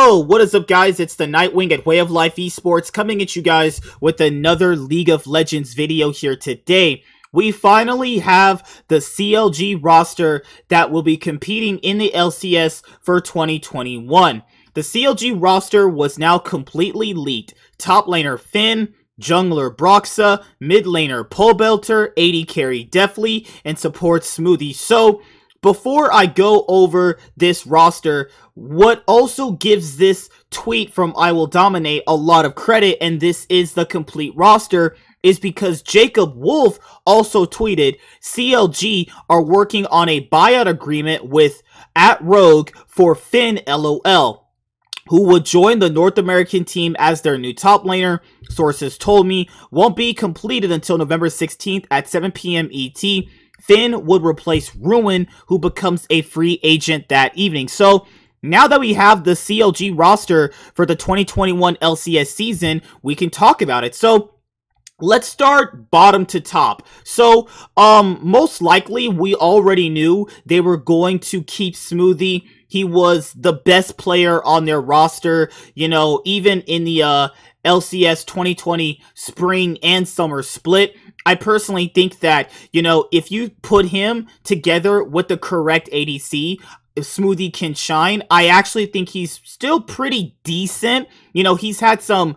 Yo, what is up, guys? It's the Nightwing at Way of Life Esports coming at you guys with another League of Legends video here today. We finally have the CLG roster that will be competing in the LCS for 2021. The CLG roster was now completely leaked. Top laner Finn, jungler Broxah, mid laner Pobelter, AD carry Deftly, and support Smoothie. So, before I go over this roster, what also gives this tweet from I Will Dominate a lot of credit, and this is the complete roster, is because Jacob Wolf also tweeted, CLG are working on a buyout agreement with @Rogue for Finn LOL, who would join the North American team as their new top laner. Sources told me won't be completed until November 16th at 7 p.m. ET. Finn would replace Ruin, who becomes a free agent that evening. So, now that we have the CLG roster for the 2021 LCS season, we can talk about it. So, let's start bottom to top. So, most likely, we already knew they were going to keep Smoothie. He was the best player on their roster, you know, even in the LCS 2020 spring and summer split. I personally think that, you know, if you put him together with the correct ADC, if Smoothie can shine. I actually think he's still pretty decent. You know, he's had some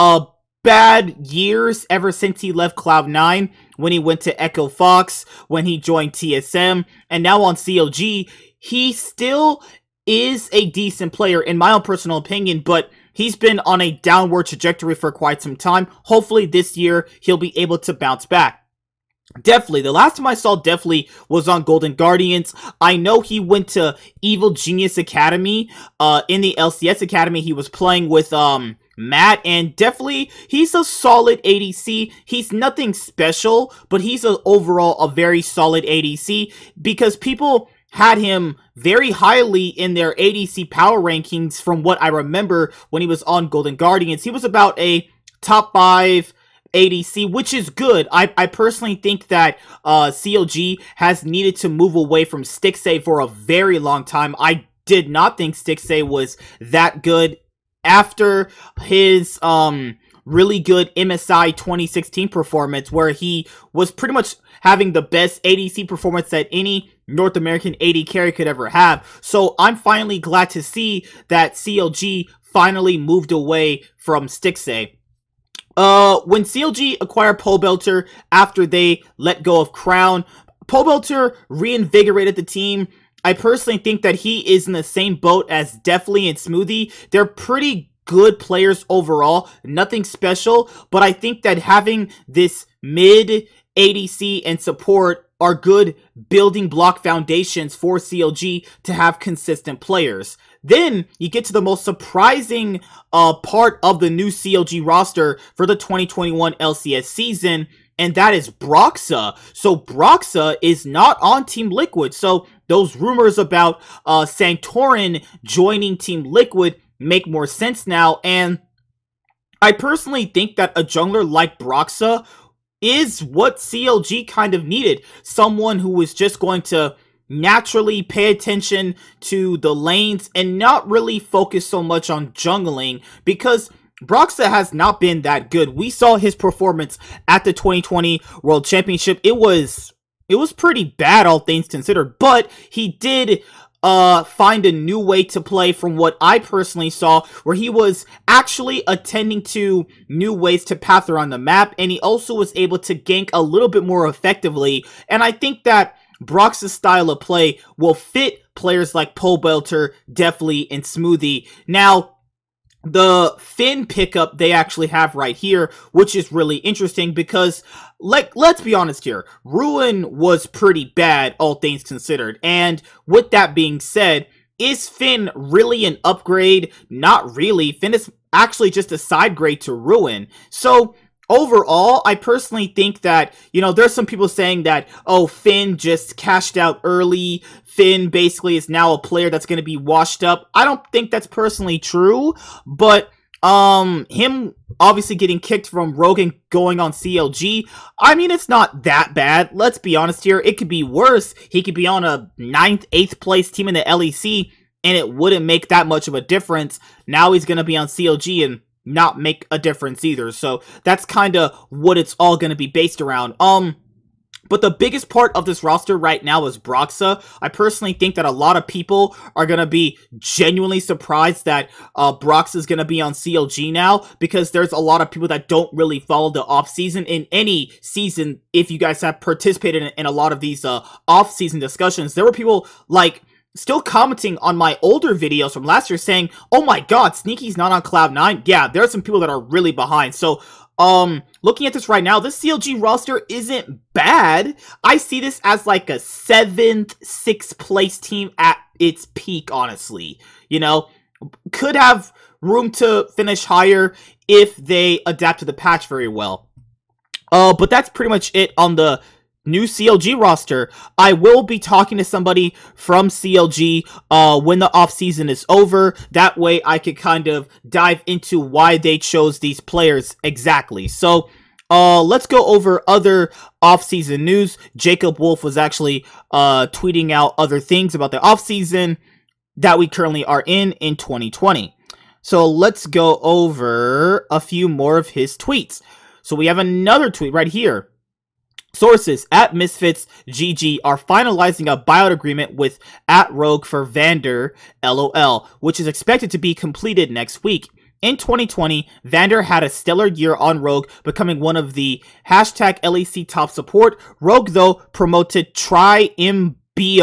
bad years ever since he left Cloud9, when he went to Echo Fox, when he joined TSM, and now on CLG. He still is a decent player in my own personal opinion, but he's been on a downward trajectory for quite some time. Hopefully this year he'll be able to bounce back. Deftly, the last time I saw Deftly was on Golden Guardians. I know he went to Evil Genius Academy. In the LCS Academy, he was playing with Matt, and Deftly, he's a solid ADC. He's nothing special, but he's overall a very solid ADC, because people had him very highly in their ADC power rankings from what I remember when he was on Golden Guardians. He was about a top 5 ADC, which is good. I personally think that CLG has needed to move away from Stixxay for a very long time. I did not think Stixxay was that good after his really good MSI 2016 performance, where he was pretty much having the best ADC performance that any North American AD carry could ever have. So I'm finally glad to see that CLG finally moved away from Stixxay. When CLG acquired Pobelter after they let go of Crown, Pobelter reinvigorated the team. I personally think that he is in the same boat as Deftly and Smoothie. They're pretty good players overall, nothing special, but I think that having this mid ADC and support are good building block foundations for CLG to have consistent players. Then you get to the most surprising part of the new CLG roster for the 2021 LCS season, and that is Broxah. So Broxah is not on Team Liquid. So those rumors about Santorin joining Team Liquid make more sense now, and I personally think that a jungler like Broxah is what CLG kind of needed. Someone who was just going to naturally pay attention to the lanes and not really focus so much on jungling, because Broxah has not been that good. We saw his performance at the 2020 World Championship. It was pretty bad, all things considered, but he did find a new way to play from what I personally saw, where he was actually attending to new ways to path around the map, and he also was able to gank a little bit more effectively, and I think that Broxah's style of play will fit players like Pobelter, Deftly, and Smoothie. Now, the Finn pickup they actually have right here, which is really interesting because, like, let's be honest here, Ruin was pretty bad, all things considered. And with that being said, is Finn really an upgrade? Not really. Finn is actually just a side grade to Ruin. So overall, I personally think that, you know, there's some people saying that, oh, Finn just cashed out early. Finn basically is now a player that's going to be washed up. I don't think that's personally true, but him obviously getting kicked from Rogue and going on CLG, I mean, it's not that bad. Let's be honest here. It could be worse. He could be on a 9th, 8th place team in the LEC and it wouldn't make that much of a difference. Now he's going to be on CLG and not make a difference either. So that's kind of what it's all going to be based around. But the biggest part of this roster right now is Broxah. I personally think that a lot of people are going to be genuinely surprised that Broxah is going to be on CLG now, because there's a lot of people that don't really follow the offseason in any season. If you guys have participated in a lot of these off-season discussions, there were people like still commenting on my older videos from last year saying, oh my god, Sneaky's not on Cloud9. Yeah, there are some people that are really behind. So looking at this right now, this CLG roster isn't bad. I see this as like a 7th, 6th place team at its peak, honestly. You know, could have room to finish higher if they adapt to the patch very well. But that's pretty much it on the new CLG roster. I will be talking to somebody from CLG when the offseason is over. That way I could kind of dive into why they chose these players exactly. So let's go over other offseason news. Jacob Wolf was actually tweeting out other things about the offseason that we currently are in 2020. So let's go over a few more of his tweets. So we have another tweet right here. Sources at Misfits GG are finalizing a buyout agreement with @Rogue for Vander, LOL, which is expected to be completed next week. In 2020, Vander had a stellar year on Rogue, becoming one of the #LEC top support. Rogue, though, promoted TryMB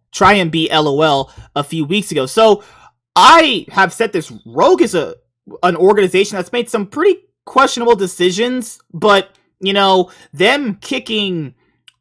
LOL a few weeks ago. So I have said this, Rogue is an organization that's made some pretty questionable decisions, but you know, them kicking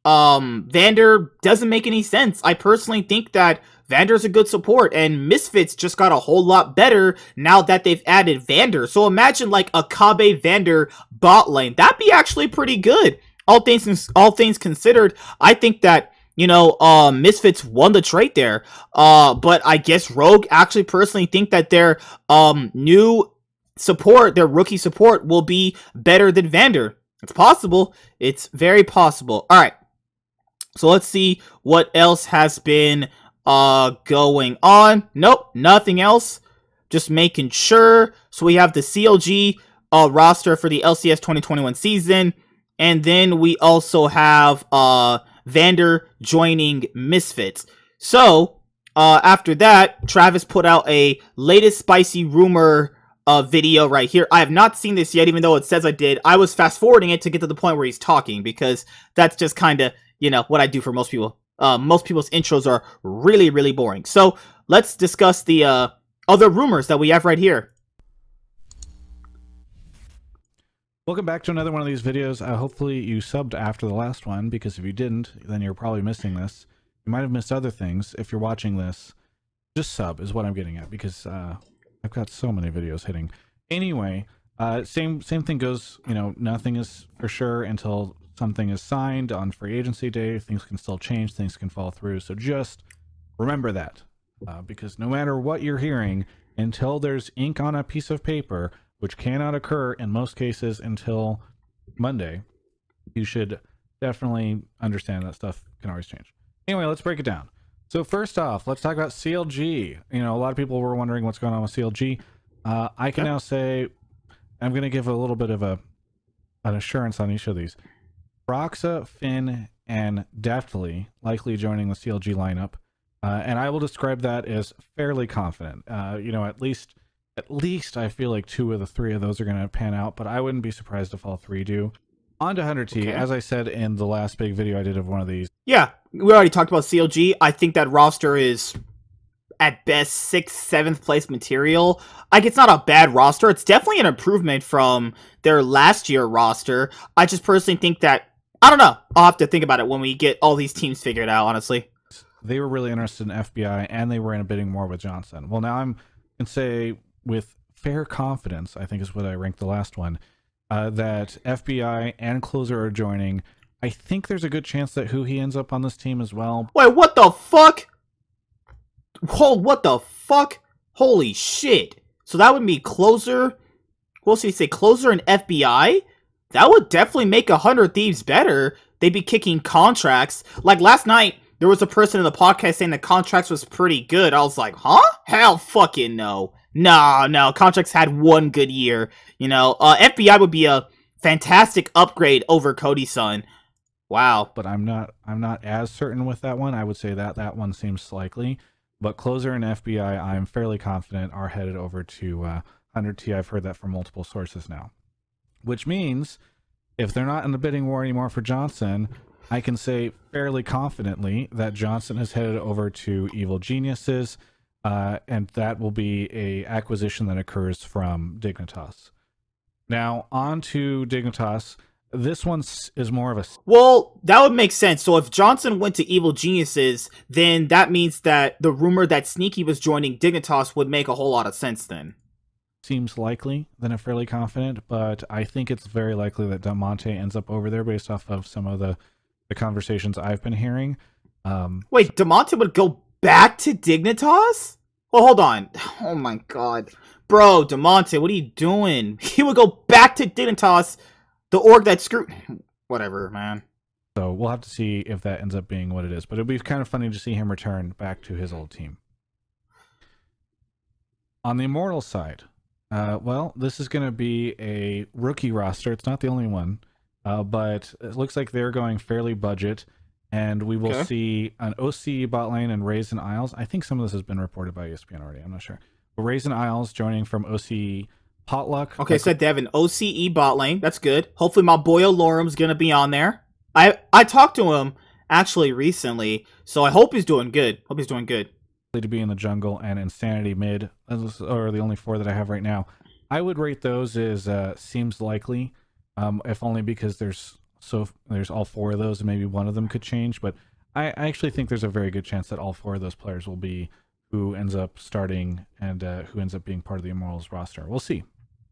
Vander doesn't make any sense. I personally think that Vander's a good support, and Misfits just got a whole lot better now that they've added Vander. So imagine like a Kabe Vander bot lane. That'd be actually pretty good. All things considered, I think that, you know, Misfits won the trade there. But I guess Rogue actually personally think that their new support, their rookie support, will be better than Vander. It's possible. It's very possible. All right. So let's see what else has been going on. Nope, nothing else. Just making sure. So we have the CLG roster for the LCS 2021 season. And then we also have Vander joining Misfits. So after that, Travis put out a latest spicy rumor video right here. I have not seen this yet, even though it says I did. I was fast forwarding it to get to the point where he's talking, because that's just kind of, you know, what I do for most people. Most people's intros are really, really boring. So let's discuss the other rumors that we have right here. Welcome back to another one of these videos. Hopefully you subbed after the last one, because if you didn't, then you're probably missing this. You might have missed other things. If you're watching this, just sub is what I'm getting at, because I've got so many videos hitting. Anyway, same thing goes, you know, nothing is for sure until something is signed on free agency day. Things can still change, things can fall through. So just remember that, because no matter what you're hearing, until there's ink on a piece of paper, which cannot occur in most cases until Monday, you should definitely understand that stuff can always change. Anyway, let's break it down. So first off, let's talk about CLG. You know, a lot of people were wondering what's going on with CLG. I can now say, I'm going to give a little bit of an assurance on each of these. Broxah, Finn, and Deftly likely joining the CLG lineup. And I will describe that as fairly confident. You know, at least I feel like 2 of the 3 of those are going to pan out, but I wouldn't be surprised if all 3 do. On to Hunter T, as I said in the last big video I did of one of these. Yeah, we already talked about CLG. I think that roster is, at best, 6th, 7th place material. Like, it's not a bad roster. It's definitely an improvement from their last year roster. I just personally think that, I don't know. I'll have to think about it when we get all these teams figured out, honestly. They were really interested in FBI, and they were in a bidding war with Johnson. Well, now I can say with fair confidence, I think is what I ranked the last one, that FBI and Closer are joining. I think there's a good chance that Huhi ends up on this team as well. Wait, what the fuck? Hold, what the fuck? Holy shit. So that would be Closer. What else did he say? Closer and FBI? That would definitely make 100 Thieves better. They'd be kicking contracts. Like last night, there was a person in the podcast saying the contracts was pretty good. I was like, huh? Hell fucking no. No, contracts had one good year. You know, FBI would be a fantastic upgrade over Cody Sun. Wow. But I'm not as certain with that one. I would say that one seems likely. But Closer and FBI, I'm fairly confident are headed over to 100T. I've heard that from multiple sources now. Which means if they're not in the bidding war anymore for Johnson, I can say fairly confidently that Johnson is headed over to Evil Geniuses, and that will be a acquisition that occurs from Dignitas. Now, on to Dignitas. This one is more of a... Well, that would make sense. So if Johnson went to Evil Geniuses, then that means that the rumor that Sneaky was joining Dignitas would make a whole lot of sense then. Seems likely than I'm fairly confident, but I think it's very likely that Damonte ends up over there based off of some of the conversations I've been hearing. Wait, Damonte would go back to Dignitas? Well, hold on. Oh my god. Bro, Damonte, what are you doing? He would go back to Dignitas, the org that screwed... Whatever, man. So we'll have to see if that ends up being what it is, but it'll be kind of funny to see him return back to his old team. On the Immortals side, well, this is going to be a rookie roster. It's not the only one, but it looks like they're going fairly budget, and we will see an OCE bot lane and Raisin Isles. I think some of this has been reported by ESPN already. I'm not sure. But Raisin Isles joining from OCE Potluck. Okay, so they have an OCE bot lane. That's good. Hopefully my boy Olorum's going to be on there. I talked to him actually recently, so I hope he's doing good. Hope he's doing good. To be in the jungle and Insanity mid, or the only four that I have right now. I would rate those as seems likely, if only because there's all four of those and maybe one of them could change, but I actually think there's a very good chance that all four of those players will be who ends up starting and who ends up being part of the Immortals roster. We'll see.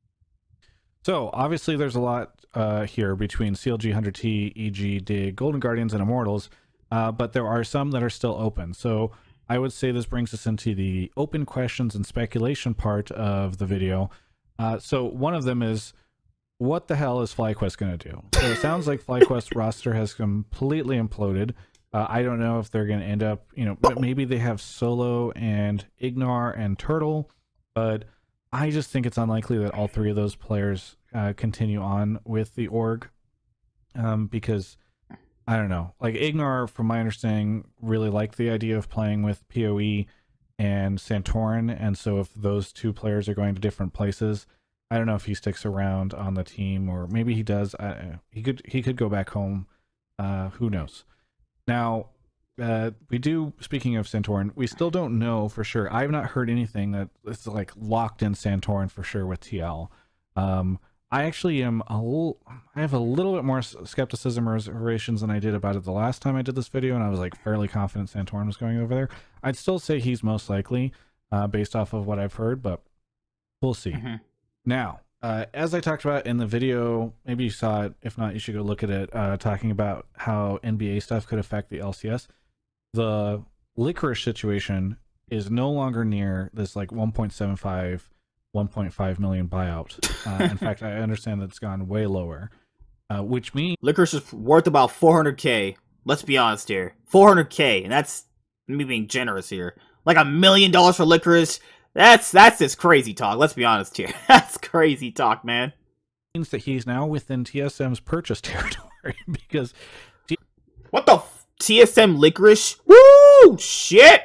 So obviously there's a lot here between CLG 100T, EG, Dig, Golden Guardians, and Immortals, but there are some that are still open. So I would say this brings us into the open questions and speculation part of the video. So one of them is, what the hell is FlyQuest going to do? So it sounds like FlyQuest roster has completely imploded. I don't know if they're going to end up, maybe they have Solo and Ignar and Turtle, but I just think it's unlikely that all three of those players continue on with the org, because I don't know. Like Ignar, from my understanding, really liked the idea of playing with PoE and Santorin, and so if those two players are going to different places, I don't know if he sticks around on the team, or maybe he does. He could go back home. Who knows? Now, speaking of Santorin, we still don't know for sure. I've not heard anything that it's like locked in Santorin for sure with TL. I actually I have a little bit more skepticism or reservations than I did about it the last time I did this video, and I was like fairly confident Santorin was going over there. I'd still say he's most likely, based off of what I've heard, but we'll see. Now, as I talked about in the video, maybe you saw it. If not, you should go look at it, talking about how NBA stuff could affect the LCS. The Licorice situation is no longer near this like 1.75, 1.5 million buyout. In fact, I understand that it's gone way lower, which means Licorice is worth about 400K. Let's be honest here, 400K, and that's me being generous here. Like $1 million for Licorice. That's just crazy talk. Let's be honest here. That's crazy talk, man. Means that he's now within TSM's purchase territory because what the TSM Licorice? Woo! Shit!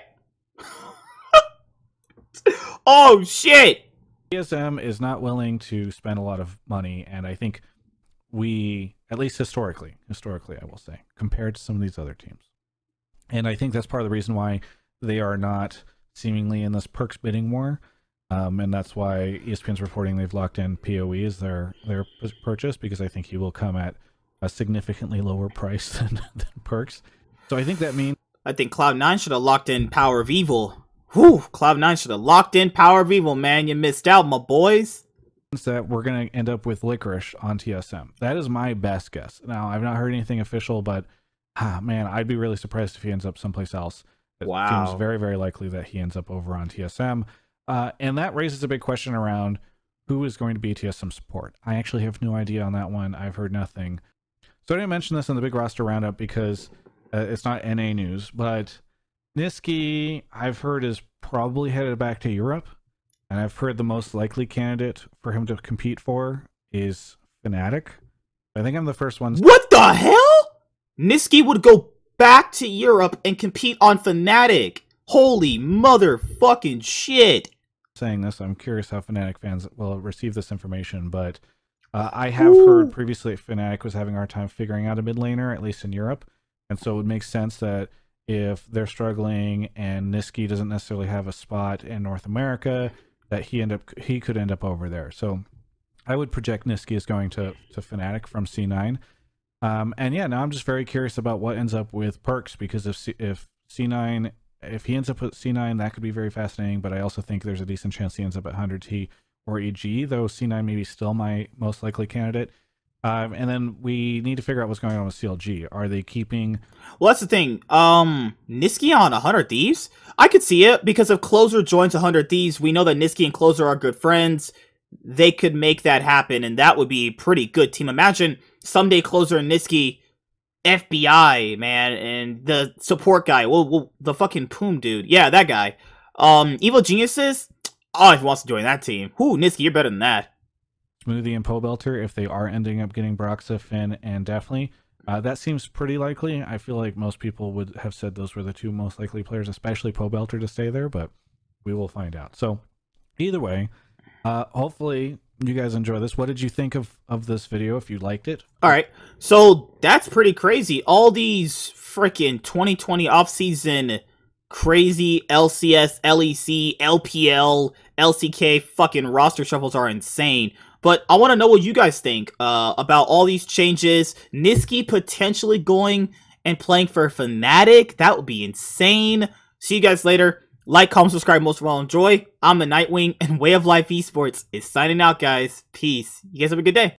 Oh shit! TSM is not willing to spend a lot of money, and I think we, at least historically I will say, compared to some of these other teams, and I think that's part of the reason why they are not seemingly in this perks bidding war, and that's why ESPN's reporting they've locked in PoE as their purchase, because I think he will come at a significantly lower price than perks. So I think that means I think Cloud9 should have locked in Power of Evil. Whew, Cloud9 should have locked in Power of Evil, man. You missed out, my boys. That we're going to end up with Licorice on TSM. That is my best guess. Now, I've not heard anything official, but man, I'd be really surprised if he ends up someplace else. It seems very, very likely that he ends up over on TSM. And that raises a big question around who is going to be TSM support. I actually have no idea on that one. I've heard nothing. So I didn't mention this in the big roster roundup because It's not NA news, but Nisqy, I've heard, is probably headed back to Europe. And I've heard the most likely candidate for him to compete for is Fnatic. I think I'm the first one. What the hell? Nisqy would go back to Europe and compete on Fnatic. Holy motherfucking shit. Saying this, I'm curious how Fnatic fans will receive this information, but I have heard previously Fnatic was having a hard time figuring out a mid laner, at least in Europe. And so it would make sense that if they're struggling and Nisqy doesn't necessarily have a spot in North America, that he could end up over there. So I would project Nisqy is going to Fnatic from C9. And yeah, now I'm just very curious about what ends up with Perkz, because if C9, if he ends up with C9, that could be very fascinating. But I also think there's a decent chance he ends up at 100T or EG, though C9 may be still my most likely candidate. And then we need to figure out what's going on with CLG. Are they keeping... Well, that's the thing. Nisqy on 100 Thieves? I could see it, because if Closer joins 100 Thieves, we know that Nisqy and Closer are good friends. They could make that happen, and that would be a pretty good team. Imagine someday Closer and Nisqy, FBI, man, and the support guy. Well, the fucking Poom dude. Yeah, that guy. Evil Geniuses? Oh, if he wants to join that team. Whoo, Nisqy, you're better than that. Smoothie and Pobelter, if they are ending up getting Broxah, Finn, and Definitely. That seems pretty likely. I feel like most people would have said those were the two most likely players, especially Pobelter, to stay there, but we will find out. So, either way, hopefully you guys enjoy this. What did you think of this video, if you liked it? Alright, so that's pretty crazy. All these freaking 2020 offseason crazy LCS, LEC, LPL, LCK fucking roster shuffles are insane. But I want to know what you guys think about all these changes. Nisqy potentially going and playing for Fnatic. That would be insane. See you guys later. Like, comment, subscribe, most of all enjoy. I'm the Nightwing, and Way of Life Esports is signing out, guys. Peace. You guys have a good day.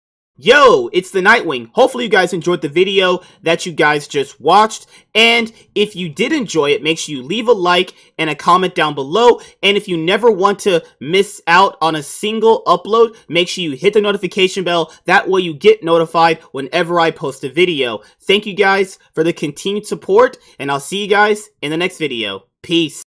Yo, it's the Nightwing. Hopefully you guys enjoyed the video that you guys just watched. And if you did enjoy it, make sure you leave a like and a comment down below. And if you never want to miss out on a single upload, make sure you hit the notification bell. That way you get notified whenever I post a video. Thank you guys for the continued support, and I'll see you guys in the next video. Peace.